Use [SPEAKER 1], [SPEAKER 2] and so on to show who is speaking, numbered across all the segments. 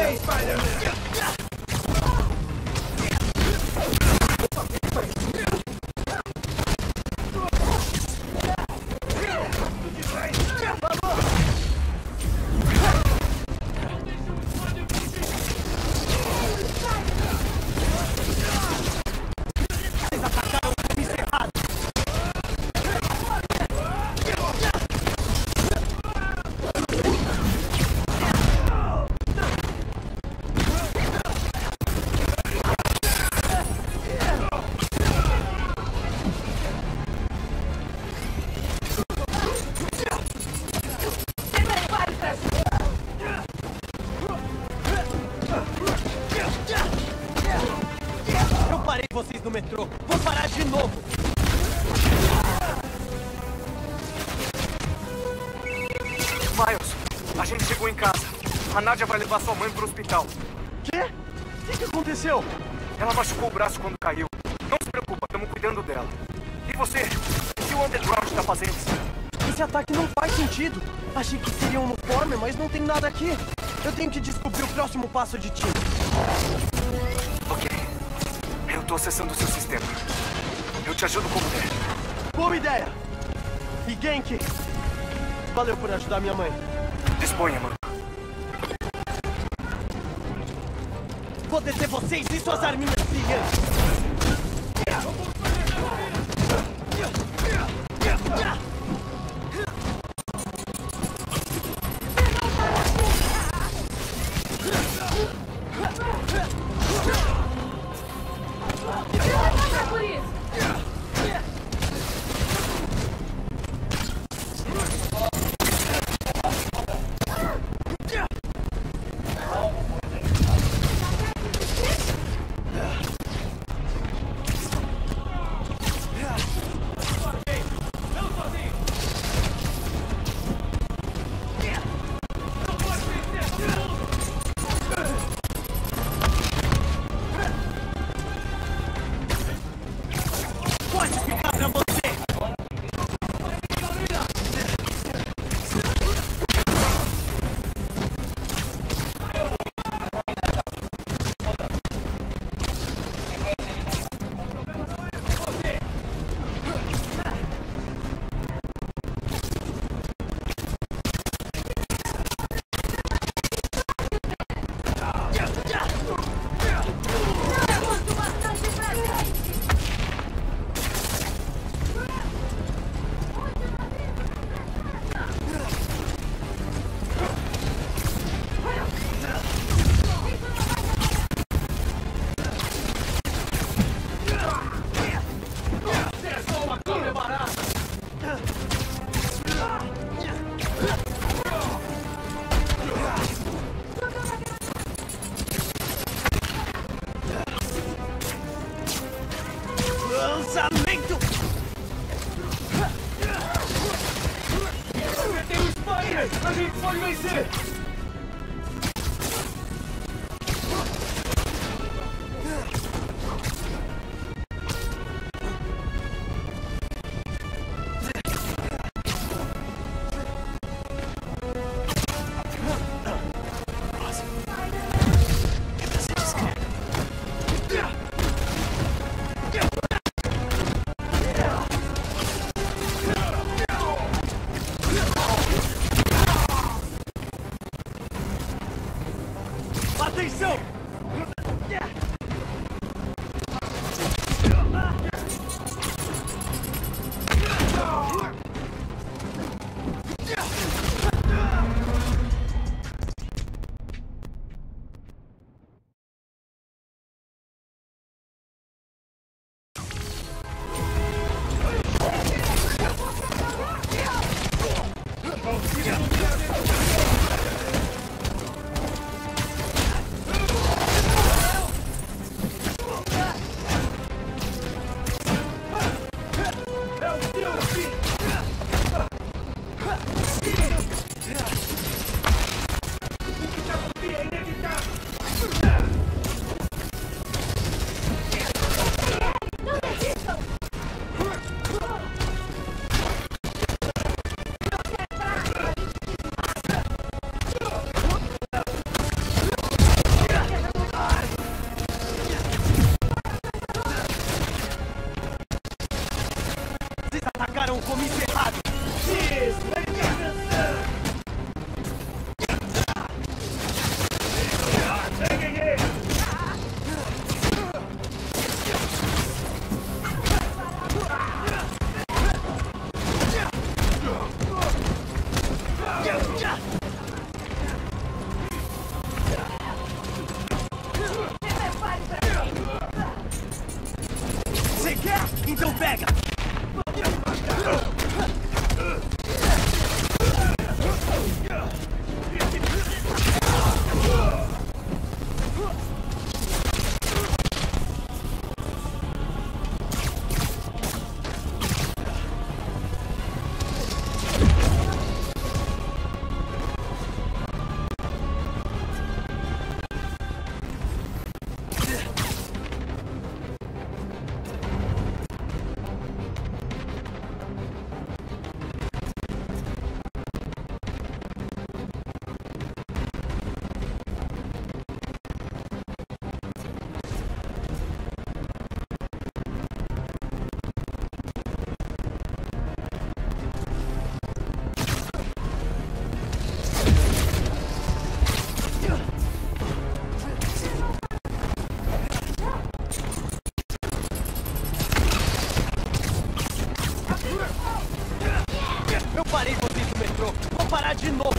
[SPEAKER 1] Eu parei vocês no metrô. Vou parar de novo.
[SPEAKER 2] Miles, a gente chegou em casa. A Nadia vai levar sua mãe pro hospital.
[SPEAKER 1] Quê? O que aconteceu?
[SPEAKER 2] Ela machucou o braço quando caiu. Não se preocupa, estamos cuidando dela. E você? O que o Underground tá fazendo?
[SPEAKER 1] Esse ataque não faz sentido. Achei que seria um uniforme, mas não tem nada aqui. Eu tenho que descobrir o próximo passo de time.
[SPEAKER 2] Ok. Eu tô acessando o seu sistema. Eu te ajudo como der.
[SPEAKER 1] Boa ideia! E Genki, valeu por ajudar minha mãe.
[SPEAKER 2] Disponha, mano.
[SPEAKER 1] Vou deter vocês e suas arminhas brilhantes.
[SPEAKER 3] Por isso.
[SPEAKER 1] Pode ficar pra você! Lançamento!
[SPEAKER 2] Tem o Spider! A gente pode vencer!
[SPEAKER 1] atacaram o comício errado! Você quer? Então pega! Eu parei vocês no metrô. Vou parar de novo.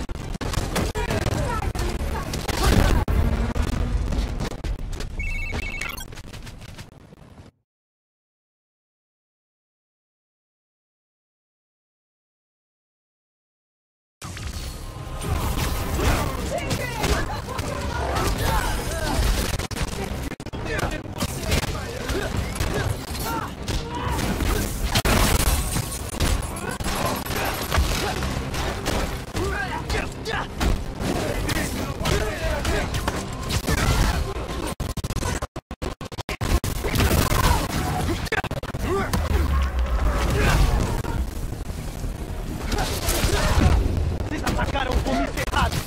[SPEAKER 1] Vocês atacaram o comício errado!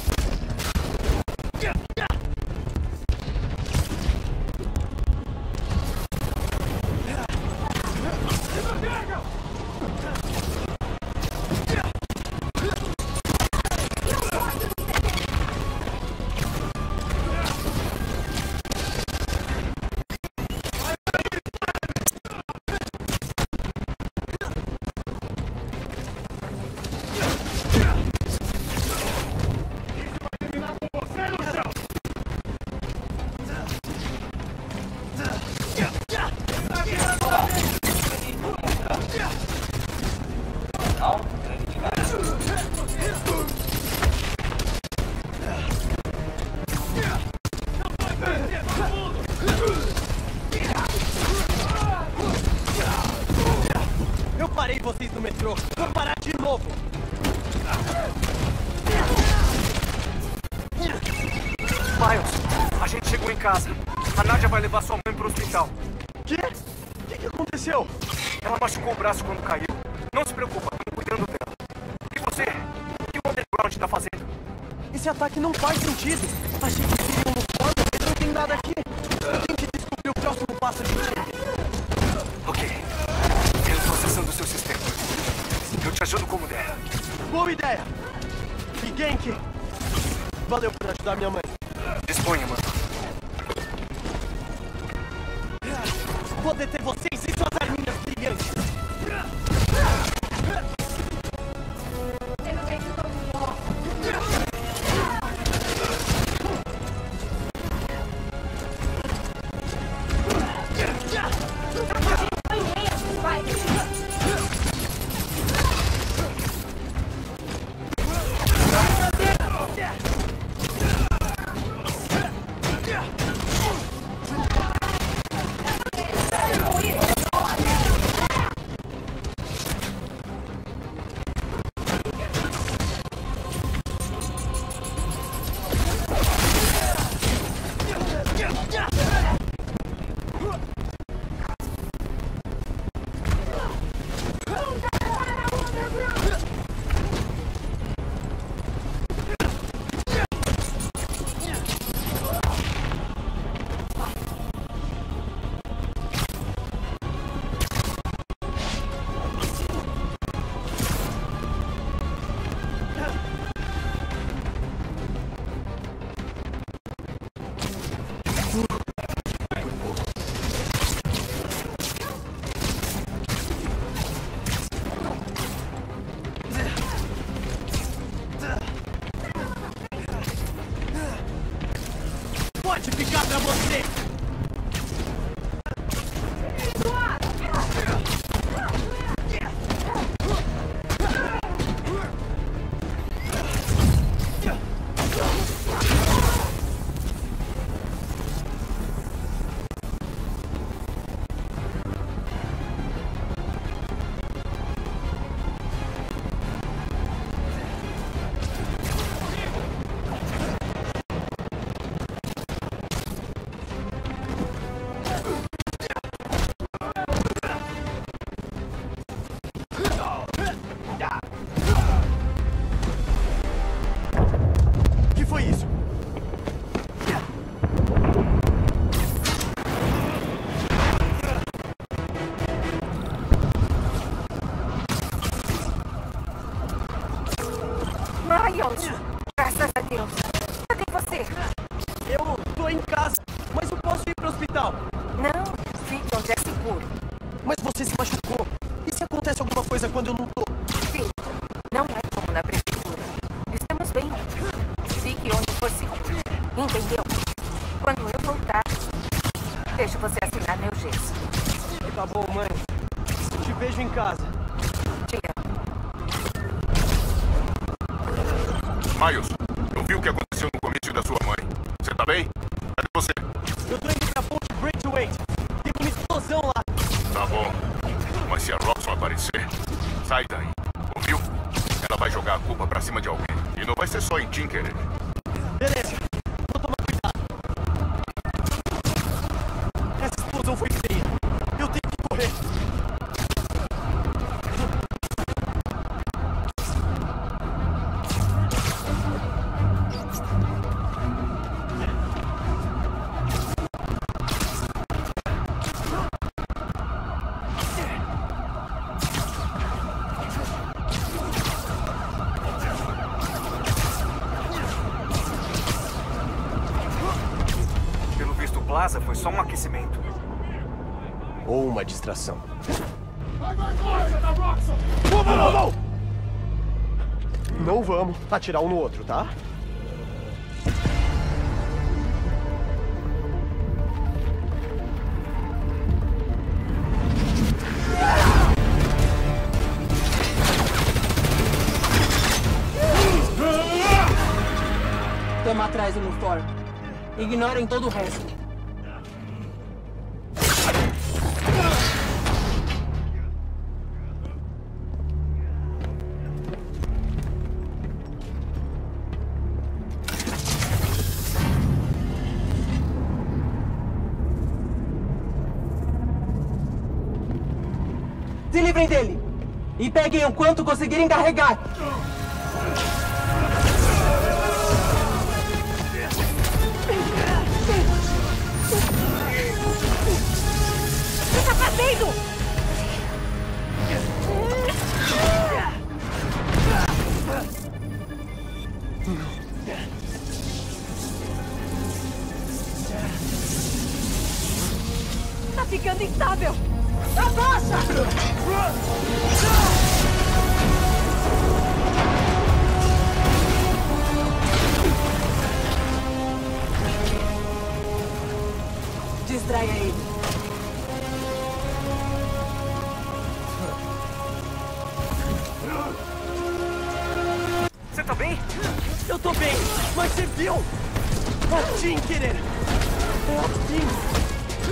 [SPEAKER 1] Eu parei vocês no metrô. Vou parar de novo.
[SPEAKER 2] Miles, a gente chegou em casa. A Nadia vai levar sua mãe pro hospital.
[SPEAKER 1] Quê? O que aconteceu?
[SPEAKER 2] Ela machucou o braço quando caiu. Não se preocupa, estamos cuidando dela. E você? O que o Underground tá fazendo?
[SPEAKER 1] Esse ataque não faz sentido. Achei que seriam no fórum, mas não tem nada aqui. Eu tenho que descobrir o próximo passo de time.
[SPEAKER 2] Ok. Eu estou acessando o seu sistema. Eu te ajudo como der.
[SPEAKER 1] Boa ideia! E Genki, valeu por ajudar minha mãe.
[SPEAKER 2] Disponha, mano.
[SPEAKER 1] Vou deter vocês e suas arminhas brilhantes.
[SPEAKER 3] Maravilhoso. Graças a Deus. Cadê você?
[SPEAKER 1] Eu tô em casa, mas eu posso ir pro hospital.
[SPEAKER 3] Não, fique onde é seguro.
[SPEAKER 1] Mas você se machucou. E se acontece alguma coisa quando eu não tô?
[SPEAKER 3] Filho, não é como na prefeitura. Estamos bem. Fique onde for seguro. Entendeu? Quando eu voltar, deixo você assinar meu gesso.
[SPEAKER 1] Tá bom, mãe. Te vejo em casa.
[SPEAKER 3] Te amo.
[SPEAKER 4] Miles, eu vi o que aconteceu no comício da sua mãe. Você tá bem? Cadê você?
[SPEAKER 1] Eu tô indo pra ponte Braithwaite. Tem uma explosão lá.
[SPEAKER 4] Tá bom. Mas se a Roxxon aparecer, sai daí. Ouviu? Ela vai jogar a culpa pra cima de alguém. E não vai ser só em Tinkerer.
[SPEAKER 1] Beleza. Vou tomar cuidado. Essa explosão foi feia. Eu tenho que correr.
[SPEAKER 2] Pelo visto, o Plaza foi só um aquecimento.
[SPEAKER 1] Ou uma distração. Não vamos atirar um no outro, tá?
[SPEAKER 5] Tamo atrás, uniforme. Ignorem todo o resto. Se livrem dele! E peguem o quanto conseguirem carregar!
[SPEAKER 3] O que tá fazendo? Tá ficando instável. Abaixa!
[SPEAKER 5] Distraia ele.
[SPEAKER 2] Você tá bem?
[SPEAKER 1] Eu tô bem, mas você viu? A Tinkerer! É a Tim!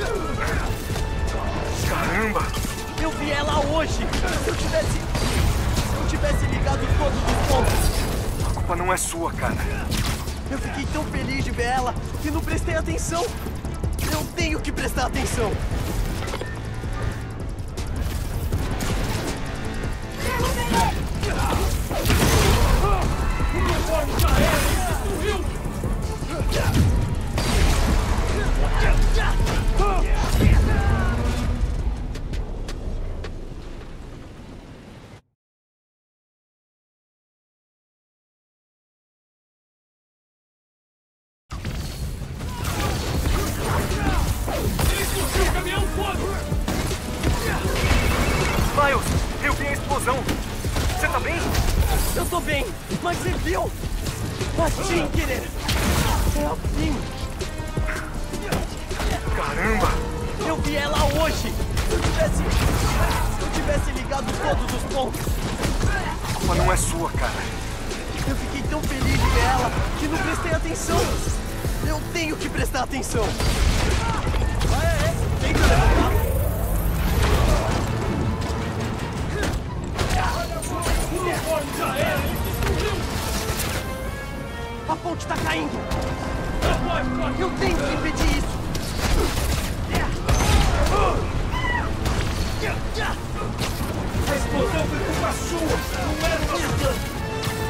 [SPEAKER 2] Caramba!
[SPEAKER 1] Eu vi ela hoje! Se eu tivesse ligado todos os pontos!
[SPEAKER 2] A culpa não é sua, cara.
[SPEAKER 1] Eu fiquei tão feliz de ver ela que não prestei atenção! Eu tenho que prestar atenção!
[SPEAKER 2] Miles, eu vi a explosão. Você tá bem?
[SPEAKER 1] Eu tô bem, mas você viu? A Tinkerer! É a Tim!
[SPEAKER 2] Caramba!
[SPEAKER 1] Eu vi ela hoje! Se eu tivesse ligado todos os pontos!
[SPEAKER 2] A culpa não é sua, cara.
[SPEAKER 1] Eu fiquei tão feliz de ver ela que não prestei atenção! Eu tenho que prestar atenção! Vem pra levantar! A ponte tá caindo! Eu tenho que impedir isso! A explosão foi culpa sua! Não era nosso plano!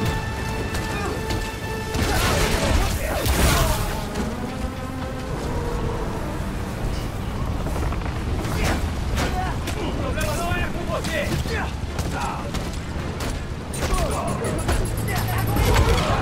[SPEAKER 1] O problema não é com você!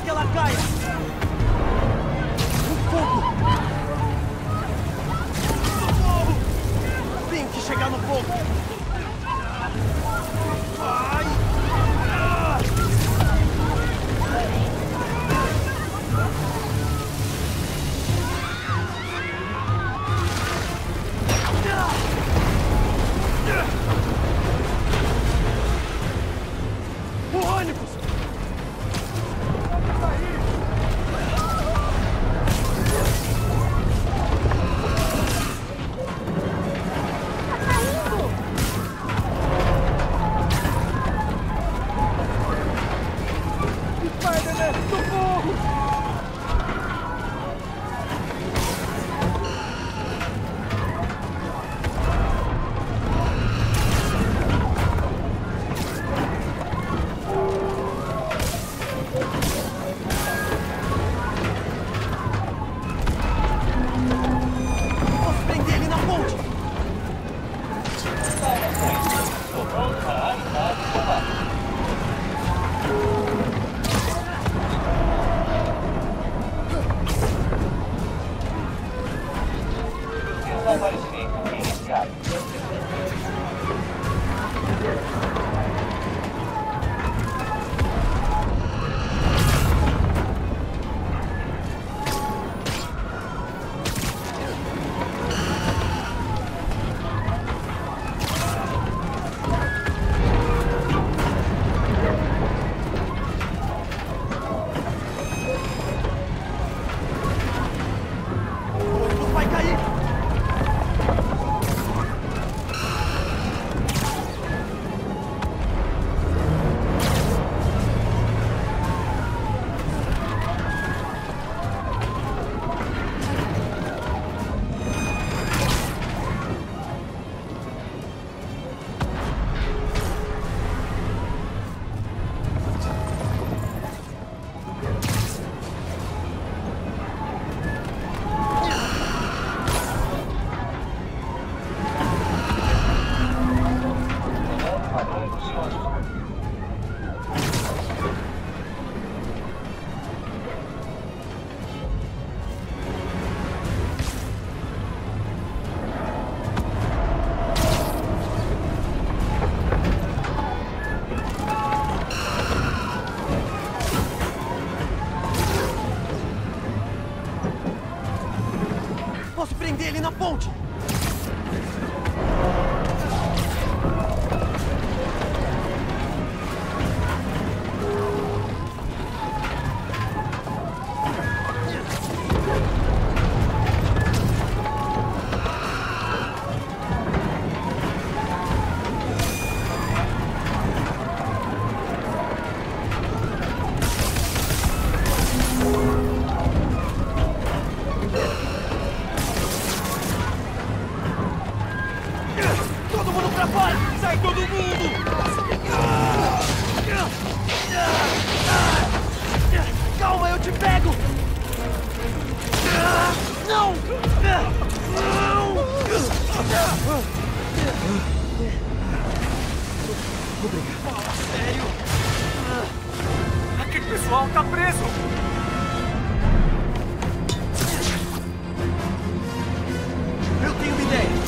[SPEAKER 1] que ela caia! O fogo! Socorro! Tenho que chegar no fogo! Ai! O ônibus! Spider-Man, socorro! Posso prender ele na ponte! O ônibus vai cair! Posso prender ele na ponte! Todo mundo pra fora! Sai todo mundo! Calma, eu te pego! Não! Obrigado.
[SPEAKER 2] Fala sério! Aquele pessoal tá preso!
[SPEAKER 1] Eu tenho uma ideia!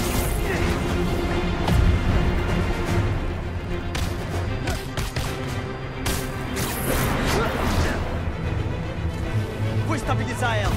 [SPEAKER 1] Vou estabilizar ela!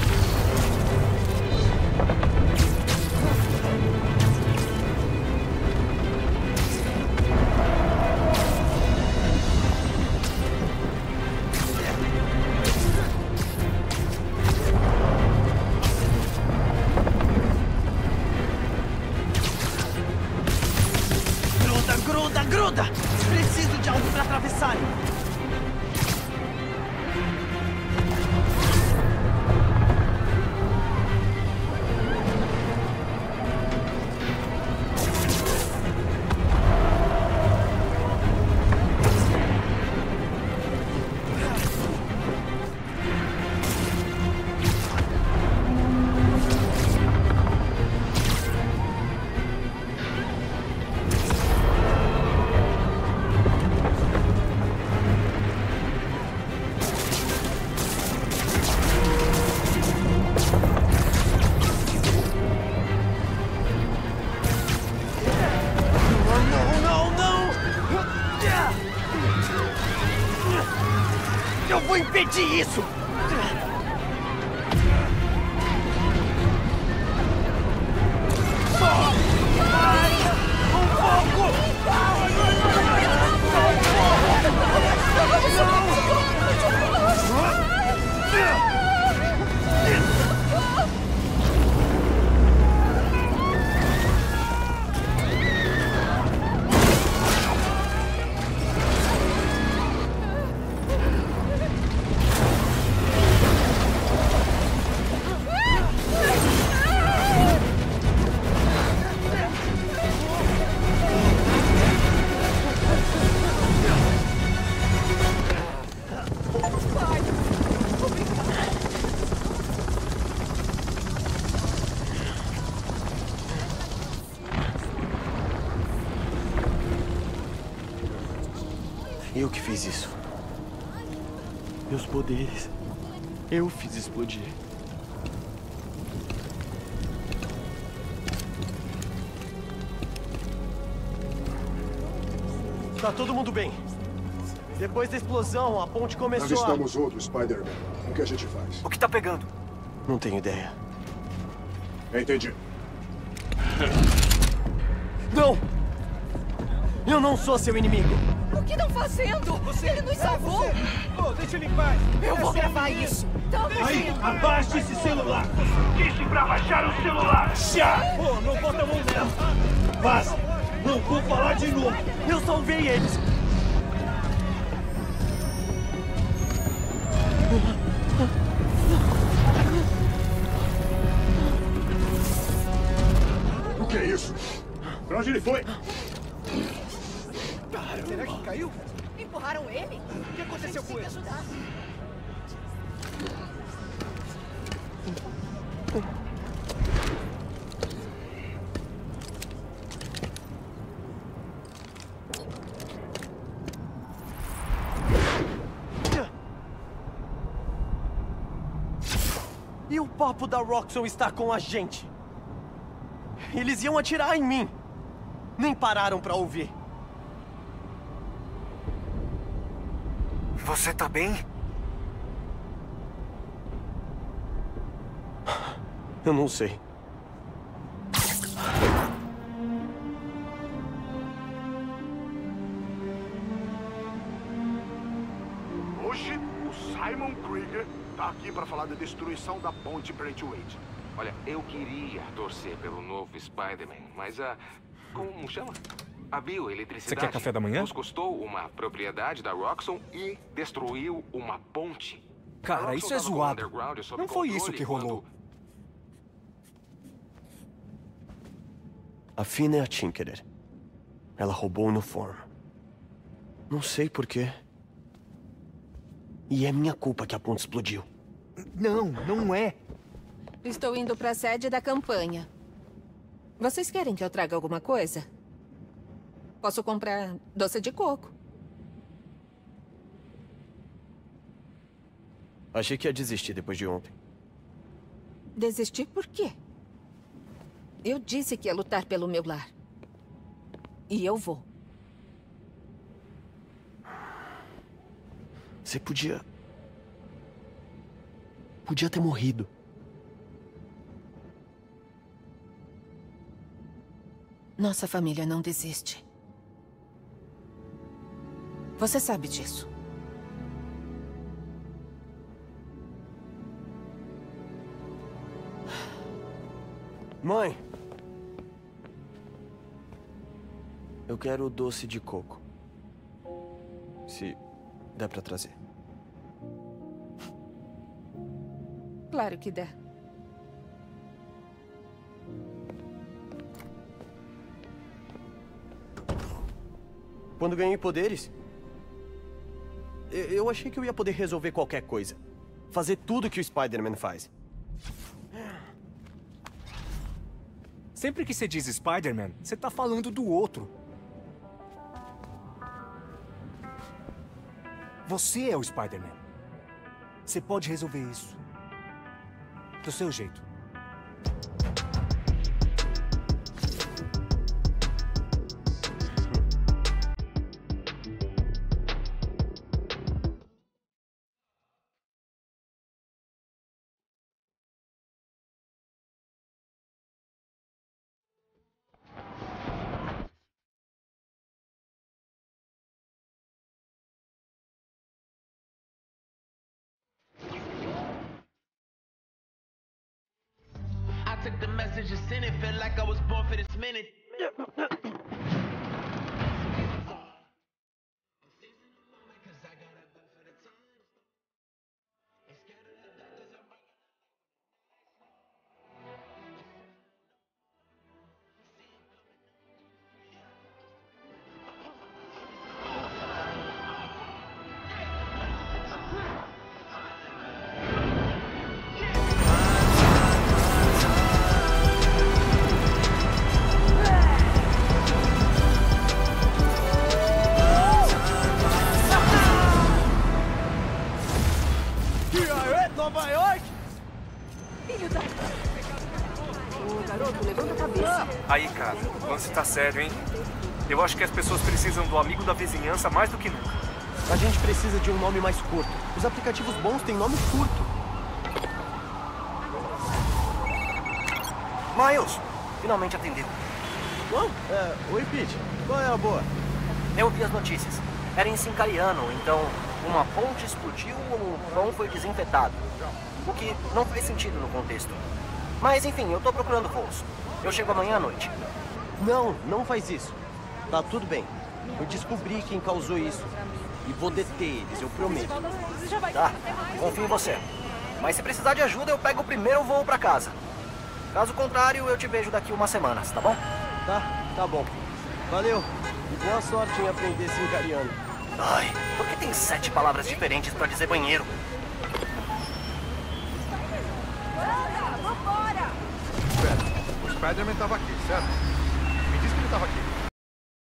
[SPEAKER 1] Gruda, gruda! Preciso de algo para atravessar! impede isso! Eu que fiz isso. Meus poderes. Eu fiz explodir. Tá todo mundo bem. Depois da explosão, a ponte começou
[SPEAKER 6] Avistamos outro Spider-Man. O que a gente faz?
[SPEAKER 2] O que tá pegando?
[SPEAKER 1] Não tenho ideia.
[SPEAKER 6] Entendi.
[SPEAKER 1] Não! Eu não sou seu inimigo.
[SPEAKER 3] O que estão fazendo? Ele nos salvou!
[SPEAKER 1] Deixa ele em paz.
[SPEAKER 3] Eu vou gravar isso!
[SPEAKER 7] Aí, abaixe esse celular!
[SPEAKER 2] Disse pra baixar o celular!
[SPEAKER 7] Já! Pô, não bota a mão nela! Vaza! Não vou falar de novo!
[SPEAKER 1] Eu salvei eles.
[SPEAKER 6] O que é isso? Pra onde ele foi?
[SPEAKER 1] Será que caiu?
[SPEAKER 3] Empurraram ele?
[SPEAKER 1] O que aconteceu com ele? E o papo da Roxxon está com a gente. Eles iam atirar em mim. Nem pararam pra ouvir.
[SPEAKER 2] Você tá bem?
[SPEAKER 1] Eu não sei.
[SPEAKER 6] Hoje, o Simon Krieger tá aqui para falar da destruição da ponte Brentwood.
[SPEAKER 8] Olha, eu queria torcer pelo novo Spider-Man, mas a... como chama? A bioeletricidade.
[SPEAKER 9] Você quer café da manhã?
[SPEAKER 8] Nos custou uma propriedade da Roxxon e destruiu uma ponte.
[SPEAKER 9] Cara, isso é zoado. Não foi isso que rolou.
[SPEAKER 1] A Fina é a Tinkerer. Ela roubou o uniforme. Não sei porquê. E é minha culpa que a ponte explodiu.
[SPEAKER 9] Não, não é.
[SPEAKER 3] Estou indo para a sede da campanha. Vocês querem que eu traga alguma coisa? Posso comprar doce de coco.
[SPEAKER 1] Achei que ia desistir depois de ontem.
[SPEAKER 3] Desistir por quê? Eu disse que ia lutar pelo meu lar. E eu vou.
[SPEAKER 1] Você podia ter morrido.
[SPEAKER 3] Nossa família não desiste. Você sabe disso.
[SPEAKER 1] Mãe! Eu quero doce de coco. Se der pra trazer.
[SPEAKER 3] Claro que dá.
[SPEAKER 1] Quando ganhei poderes, eu achei que eu ia poder resolver qualquer coisa. Fazer tudo que o Spider-Man faz.
[SPEAKER 9] Sempre que você diz Spider-Man, você tá falando do outro. Você é o Spider-Man. Você pode resolver isso. Do seu jeito.
[SPEAKER 10] the message you sent, it felt like I was born for this minute.
[SPEAKER 1] Nova York?
[SPEAKER 3] Filho da... Ô, garoto, levanta a cabeça.
[SPEAKER 2] Aí, cara, o lance tá sério, hein? Eu acho que as pessoas precisam do amigo da vizinhança mais do que nunca.
[SPEAKER 1] A gente precisa de um nome mais curto. Os aplicativos bons têm nome curto.
[SPEAKER 11] Miles! Finalmente atendeu.
[SPEAKER 1] Oi, Pete. Qual é a boa?
[SPEAKER 11] Eu vi as notícias. Era em Sincariano, então uma ponte explodiu ou um pão foi desinfetado. O que não faz sentido no contexto. Mas enfim, eu tô procurando voos. Eu chego amanhã à noite.
[SPEAKER 1] Não faz isso. Tá tudo bem. Eu descobri quem causou isso. E vou deter eles, eu prometo.
[SPEAKER 11] Tá, confio em você. Mas se precisar de ajuda, eu pego o primeiro voo pra casa. Caso contrário, eu te vejo daqui umas semanas, tá bom?
[SPEAKER 1] Tá bom. Valeu. E boa sorte em aprender Sincariano.
[SPEAKER 11] Ai, por que tem 7 palavras diferentes pra dizer banheiro?
[SPEAKER 4] Espera, o Spider-Man tava aqui, certo? Me disse que ele tava aqui.